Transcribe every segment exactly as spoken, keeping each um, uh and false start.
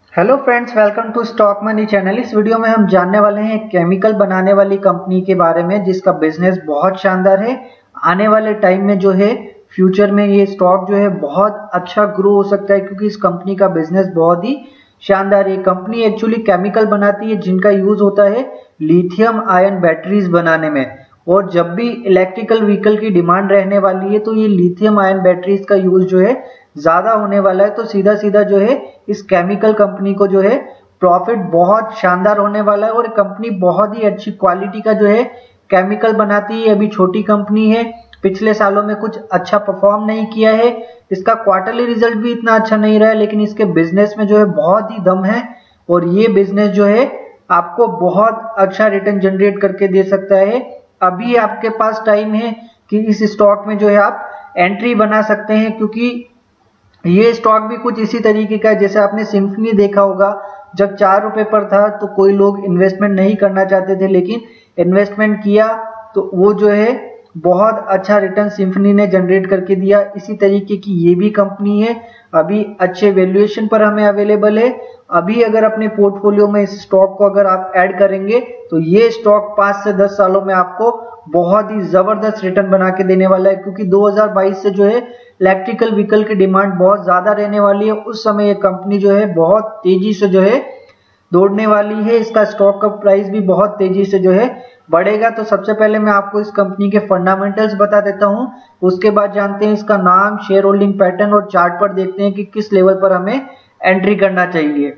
Hello friends, welcome to stock money channel. इस video में हम जानने वाले हैं केमिकल बनाने वाली कंपनी के बारे में जिसका बिजनेस बहुत शानदार है। आने वाले टाइम में जो है फ्यूचर में ये स्टॉक जो है बहुत अच्छा ग्रो हो सकता है क्योंकि इस कंपनी का बिजनेस बहुत ही शानदार है। कंपनी एक्चुअली केमिकल बनाती है जिनका यूज होता है लिथियम आयन बैटरीज बनाने में, और जब भी इलेक्ट्रिकल व्हीकल की डिमांड रहने वाली है तो ये लिथियम आयन बैटरीज का यूज जो है ज्यादा होने वाला है। तो सीधा सीधा जो है इस केमिकल कंपनी को जो है प्रॉफिट बहुत शानदार होने वाला है, और कंपनी बहुत ही अच्छी क्वालिटी का जो है केमिकल बनाती है। अभी छोटी कंपनी है, पिछले सालों में कुछ अच्छा परफॉर्म नहीं किया है, इसका क्वार्टरली रिजल्ट भी इतना अच्छा नहीं रहा है, लेकिन इसके बिजनेस में जो है बहुत ही दम है और ये बिजनेस जो है आपको बहुत अच्छा रिटर्न जनरेट करके दे सकता है। अभी आपके पास टाइम है कि इस स्टॉक में जो है आप एंट्री बना सकते हैं, क्योंकि ये स्टॉक भी कुछ इसी तरीके का है जैसे आपने सिम्फनी देखा होगा। जब चार रुपए पर था तो कोई लोग इन्वेस्टमेंट नहीं करना चाहते थे, लेकिन इन्वेस्टमेंट किया तो वो जो है बहुत अच्छा रिटर्न सिम्फनी ने जनरेट करके दिया। इसी तरीके की ये भी कंपनी है, अभी अच्छे वैल्यूएशन पर हमें अवेलेबल है। अभी अगर अपने पोर्टफोलियो में इस स्टॉक को अगर आप ऐड करेंगे तो ये स्टॉक पांच से दस सालों में आपको बहुत ही जबरदस्त रिटर्न बना के देने वाला है, क्योंकि दो हज़ार बाईस से जो है इलेक्ट्रिकल व्हीकल की डिमांड बहुत ज्यादा रहने वाली है। उस समय ये कंपनी जो है बहुत तेजी से जो है दौड़ने वाली है, इसका स्टॉक का प्राइस भी बहुत तेजी से जो है बढ़ेगा। तो सबसे पहले मैं आपको इस कंपनी के फंडामेंटल्स बता देता हूं, उसके बाद जानते हैं इसका नाम, शेयर होल्डिंग पैटर्न और चार्ट पर देखते हैं कि किस लेवल पर हमें एंट्री करना चाहिए।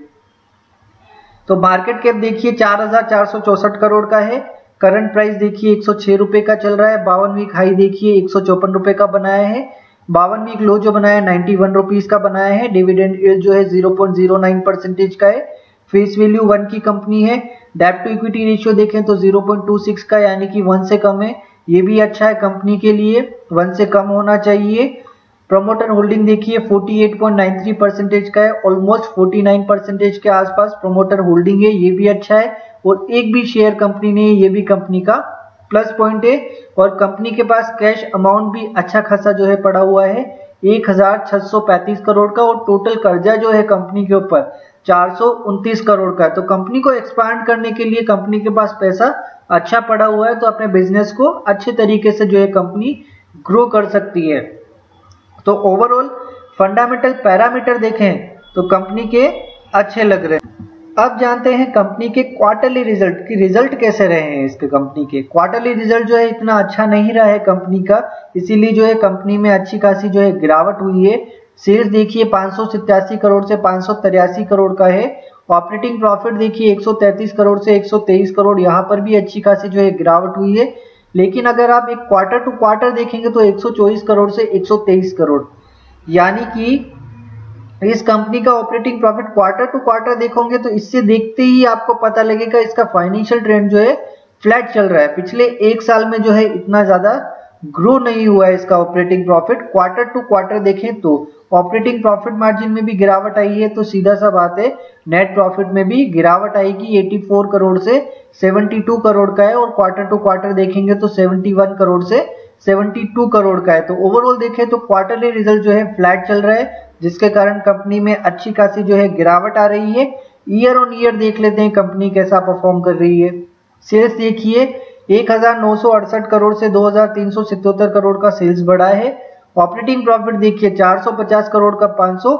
तो मार्केट कैप देखिए चार हजार चार सौ चौसठ करोड़ का है। करंट प्राइस देखिए एक सौ छह रुपए का चल रहा है। बावन वीक हाई देखिए एक सौ चौपन रुपए का बनाया है। बावन वीक लो जो बनाया है नाइन्टी वन रुपीज का बनाया है। डिविडेंड यील्ड जो है zero point zero nine percentage का है। फेस वैल्यू वन की कंपनी है। डेब्ट टू इक्विटी रेशियो देखें तो जीरो पॉइंट टू सिक्स का, यानी कि वन से कम है। ये भी अच्छा है कंपनी के लिए, वन से कम होना चाहिए। प्रमोटर होल्डिंग देखिए अड़तालीस पॉइंट नाइन थ्री परसेंटेज का है, ऑलमोस्ट उनचास परसेंटेज के आसपास प्रमोटर होल्डिंग है, ये भी अच्छा है। और एक भी शेयर कंपनी ने, ये भी कंपनी का प्लस पॉइंट है। और कंपनी के पास कैश अमाउंट भी अच्छा खासा जो है पड़ा हुआ है एक हजार छह सौ पैंतीस करोड़ का, और टोटल कर्जा जो है कंपनी के ऊपर चार सौ उनतीस करोड़ का है। तो कंपनी को एक्सपांड करने के लिए कंपनी के पास पैसा अच्छा पड़ा हुआ है, तो अपने बिजनेस को अच्छे तरीके से जो है कंपनी ग्रो कर सकती है। तो ओवरऑल फंडामेंटल पैरामीटर देखें तो कंपनी के अच्छे लग रहे हैं। अब जानते हैं कंपनी के क्वार्टरली रिजल्ट की रिजल्ट कैसे रहे हैं। इसके कंपनी के क्वार्टरली रिजल्ट जो है इतना अच्छा नहीं रहा है कंपनी का, इसीलिए जो है कंपनी में अच्छी खासी जो है गिरावट हुई है। सेल्स देखिए पाँच सौ सत्तासी करोड़ से पाँच सौ तिरासी करोड़ का है। ऑपरेटिंग प्रॉफिट देखिए एक सौ तैंतीस करोड़ से एक सौ तेईस करोड़, यहाँ पर भी अच्छी खासी जो है गिरावट हुई है। लेकिन अगर आप एक क्वार्टर टू क्वार्टर देखेंगे तो एक सौ चौबीस करोड़ से एक सौ तेईस करोड़, यानी कि इस कंपनी का operating profit quarter to quarter देखोगे तो इससे देखते ही आपको पता लगेगा इसका फाइनेंशियल ट्रेंड जो है फ्लैट चल रहा है। पिछले एक साल में जो है इतना ज्यादा ग्रो नहीं हुआ है इसका operating profit. Quarter to quarter देखें तो ऑपरेटिंग प्रॉफिट मार्जिन में भी गिरावट आई है, तो सीधा सा बात है नेट प्रॉफिट में भी गिरावट आएगी। चौरासी करोड़ से बहत्तर करोड़ का है, और क्वार्टर टू क्वार्टर देखेंगे तो इकहत्तर करोड़ से बहत्तर करोड़ का है। तो ओवरऑल देखें तो क्वार्टरली रिजल्ट जो है फ्लैट चल रहा है, जिसके कारण कंपनी में अच्छी खासी जो है गिरावट आ रही है। ईयर ऑन ईयर देख लेते हैं कंपनी कैसा परफॉर्म कर रही है। सेल्स देखिए एक हजार नौ सौ अड़सठ करोड़ से दो हजार तीन सौ सतहत्तर करोड़ का सेल्स बढ़ा है। ऑपरेटिंग प्रॉफिट देखिए चार सौ पचास करोड़ का पाँच सौ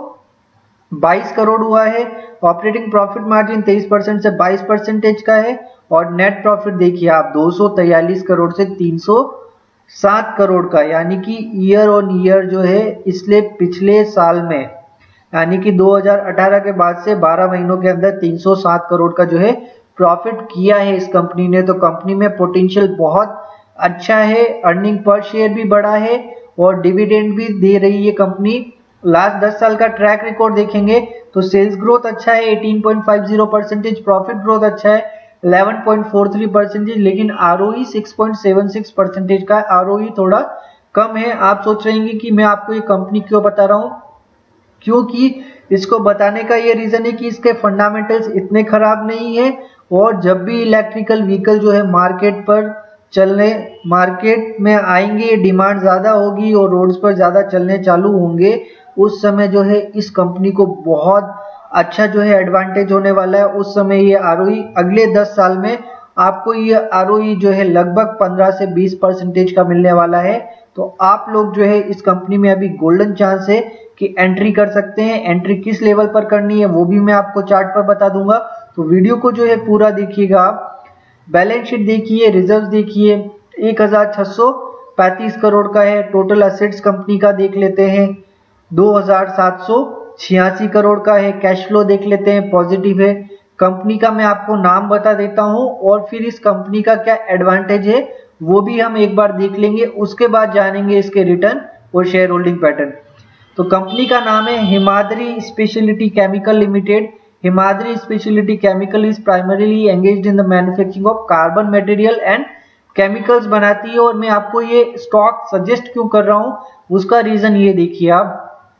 बाईस करोड़ हुआ है। ऑपरेटिंग प्रॉफिट मार्जिन तेईस परसेंट से बाईस परसेंटेज का है। और नेट प्रॉफिट देखिए आप दो सौ तैयलीस करोड़ से तीन सौ सात करोड़ का, यानी कि ईयर ऑन ईयर जो है इसलिए पिछले साल में, यानी कि दो हज़ार अठारह के बाद से बारह महीनों के अंदर तीन सौ सात करोड़ का जो है प्रॉफिट किया है इस कंपनी ने। तो कंपनी में पोटेंशियल बहुत अच्छा है, अर्निंग पर शेयर भी बढ़ा है और डिविडेंड भी दे रही है कंपनी। लास्ट दस साल का ट्रैक रिकॉर्ड देखेंगे तो सेल्स ग्रोथ अच्छा है अठारह पॉइंट पाँच शून्य परसेंटेज, प्रॉफिट ग्रोथ अच्छा है ग्यारह पॉइंट चार तीन परसेंटेज, लेकिन आरओई छह पॉइंट सात छह परसेंटेज का, आरओई थोड़ा कम है। आप सोच रहे हैं कि मैं आपको ये कंपनी क्यों बता रहा हूं, क्योंकि इसको बताने का ये रीजन है कि इसके फंडामेंटल्स इतने खराब नहीं है, और जब भी इलेक्ट्रिकल व्हीकल जो है मार्केट पर चलने मार्केट में आएंगे, डिमांड ज़्यादा होगी और रोड्स पर ज़्यादा चलने चालू होंगे, उस समय जो है इस कंपनी को बहुत अच्छा जो है एडवांटेज होने वाला है। उस समय ये आरओई अगले दस साल में आपको ये आरओई जो है लगभग पंद्रह से बीस परसेंटेज का मिलने वाला है। तो आप लोग जो है इस कंपनी में अभी गोल्डन चांस है कि एंट्री कर सकते हैं। एंट्री किस लेवल पर करनी है वो भी मैं आपको चार्ट पर बता दूंगा, तो वीडियो को जो है पूरा देखिएगा आप। बैलेंस शीट देखिए, रिजर्व देखिए, एक हजार छह सौ पैंतीस करोड़ का है। टोटल असेट्स कंपनी का देख लेते हैं, दो हजार सात सौ छियासी करोड़ का है। कैश फ्लो देख लेते हैं, पॉजिटिव है। कंपनी का मैं आपको नाम बता देता हूं और फिर इस कंपनी का क्या एडवांटेज है वो भी हम एक बार देख लेंगे, उसके बाद जानेंगे इसके रिटर्न और शेयर होल्डिंग पैटर्न। तो कंपनी का नाम है Himadri speciality chemical limited. Himadri speciality chemical is primarily engaged in the manufacturing of carbon material and chemicals बनाती है। और मैं आपको ये स्टॉक सजेस्ट क्यों कर रहा हूं उसका रीजन ये देखिए आप।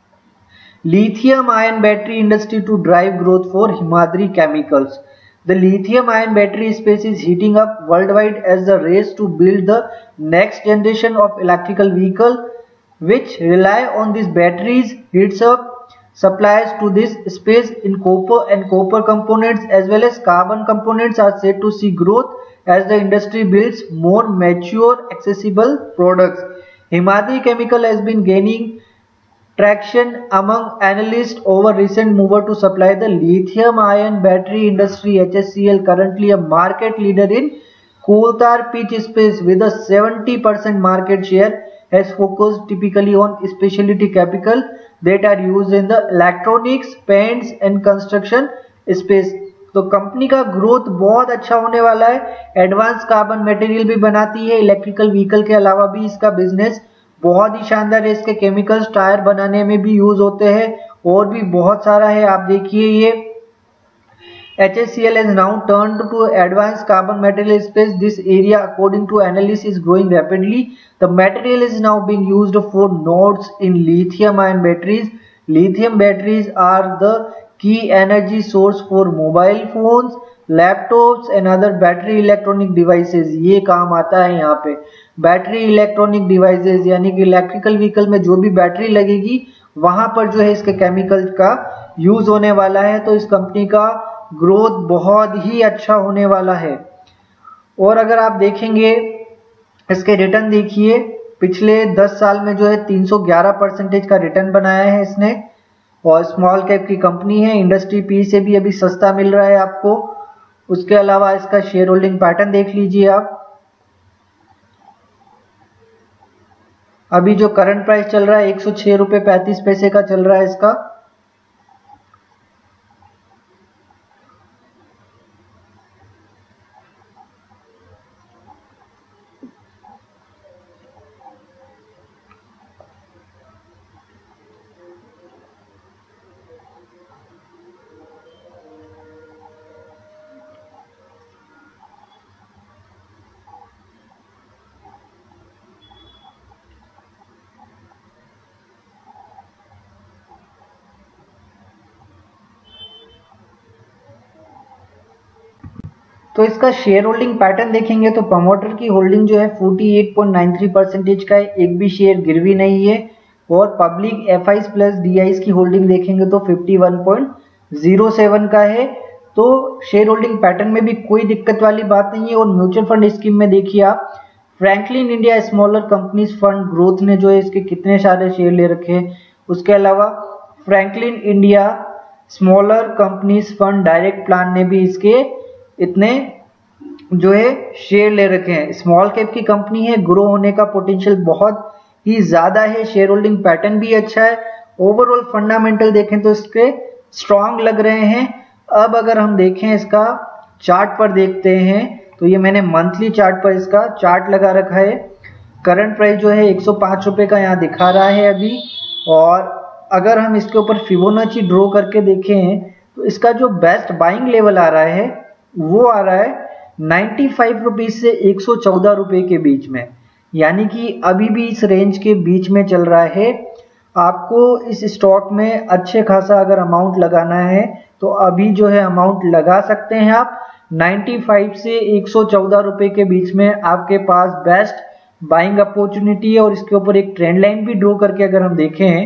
Lithium ion battery industry to drive growth for Himadri chemicals. The lithium ion battery space is heating up worldwide as the race to build the next generation of electrical vehicle which rely on these batteries heats up supplies to this space in copper and copper components as well as carbon components are said to see growth as the industry builds more mature accessible products. Himadri Chemical has been gaining traction among analysts over recent mover to supply the lithium ion battery industry. H S C L currently a market leader in coal tar pitch space with a seventy percent market share, has focused typically on specialty chemical that are used in the electronics, paints and construction space. तो company का growth बहुत अच्छा होने वाला है। Advance carbon material भी बनाती है, इलेक्ट्रिकल व्हीकल के अलावा भी इसका बिजनेस बहुत ही शानदार है। इसके केमिकल्स टायर बनाने में भी यूज होते हैं और भी बहुत सारा है। आप देखिए ये H S C L has now turned to advanced carbon material space. This area according to analysts is growing rapidly. The material is now being used for nodes in lithium ion batteries. Lithium batteries are the key energy source for mobile phones, laptops and other battery electronic devices. ये काम आता है यहाँ पे battery electronic devices, यानी कि electrical vehicle में जो भी बैटरी लगेगी वहां पर जो है इसके केमिकल का यूज होने वाला है। तो इस कंपनी का ग्रोथ बहुत ही अच्छा होने वाला है। और अगर आप देखेंगे इसके रिटर्न देखिए, पिछले दस साल में जो है तीन सौ ग्यारह परसेंटेज का रिटर्न बनाया है इसने। और स्मॉल कैप की कंपनी है, इंडस्ट्री पी से भी अभी सस्ता मिल रहा है आपको। उसके अलावा इसका शेयर होल्डिंग पैटर्न देख लीजिए आप। अभी जो करंट प्राइस चल रहा है एक सौ छह रुपए पैंतीस पैसे का चल रहा है इसका। तो इसका शेयर होल्डिंग पैटर्न देखेंगे तो प्रमोटर की होल्डिंग जो है अड़तालीस पॉइंट नौ तीन परसेंटेज का है, एक भी शेयर गिरवी नहीं है। और public F Is plus D Is की होल्डिंग देखेंगे तो इक्यावन पॉइंट शून्य सात का है। तो शेयर होल्डिंग पैटर्न में भी कोई दिक्कत वाली बात नहीं है। और म्यूचुअल फंड स्कीम में देखिए आप, Franklin India smaller companies fund growth ने जो है इसके कितने सारे शेयर ले रखे हैं। उसके अलावा Franklin India smaller companies fund direct plan ने भी इसके इतने जो है शेयर ले रखे हैं। स्मॉल कैप की कंपनी है, ग्रो होने का पोटेंशियल बहुत ही ज्यादा है। शेयर होल्डिंग पैटर्न भी अच्छा है। ओवरऑल फंडामेंटल देखें तो इसके स्ट्रांग लग रहे हैं। अब अगर हम देखें इसका चार्ट पर देखते हैं तो ये मैंने मंथली चार्ट पर इसका चार्ट लगा रखा है। करंट प्राइस जो है एक सौ पांच रुपए का यहाँ दिखा रहा है अभी। और अगर हम इसके ऊपर फिबोनाची ड्रॉ करके देखें तो इसका जो बेस्ट बाइंग लेवल आ रहा है वो आ रहा है पचानवे रुपीस से एक सौ चौदह रुपए के बीच में, यानी कि अभी भी इस रेंज के बीच में चल रहा है। आपको इस स्टॉक में अच्छे खासा अगर अमाउंट लगाना है तो अभी जो है अमाउंट लगा सकते हैं आप। पचानवे से एक सौ चौदह रुपए के बीच में आपके पास बेस्ट बाइंग अपॉर्चुनिटी है। और इसके ऊपर एक ट्रेंड लाइन भी ड्रॉ करके अगर हम देखें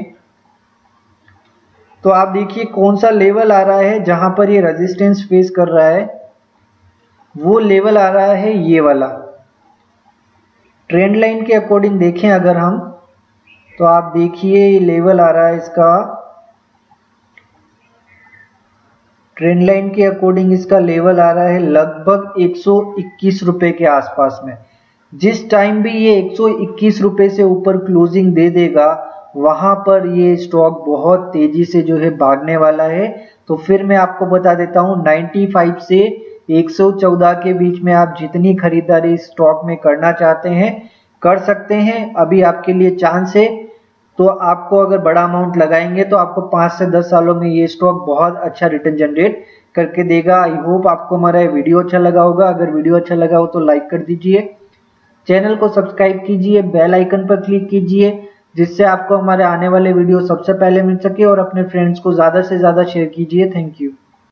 तो आप देखिए कौन सा लेवल आ रहा है जहां पर ये रेजिस्टेंस फेस कर रहा है, वो लेवल आ रहा है ये वाला। ट्रेंड लाइन के अकॉर्डिंग देखें अगर हम तो आप देखिए ये लेवल आ रहा है इसका, ट्रेंड लाइन के अकॉर्डिंग इसका लेवल आ रहा है लगभग एक सौ इक्कीस रुपए के आसपास में। जिस टाइम भी ये एक सौ इक्कीस रुपए से ऊपर क्लोजिंग दे देगा वहां पर ये स्टॉक बहुत तेजी से जो है भागने वाला है। तो फिर मैं आपको बता देता हूं पचानवे से एक सौ चौदह के बीच में आप जितनी खरीदारी स्टॉक में करना चाहते हैं कर सकते हैं। अभी आपके लिए चांस है। तो आपको अगर बड़ा अमाउंट लगाएंगे तो आपको पाँच से दस सालों में ये स्टॉक बहुत अच्छा रिटर्न जनरेट करके देगा। आई होप आपको हमारा ये वीडियो अच्छा लगा होगा। अगर वीडियो अच्छा लगा हो तो लाइक कर दीजिए, चैनल को सब्सक्राइब कीजिए, बेल आइकन पर क्लिक कीजिए जिससे आपको हमारे आने वाले वीडियो सबसे पहले मिल सके। और अपने फ्रेंड्स को ज्यादा से ज्यादा शेयर कीजिए। Thank you.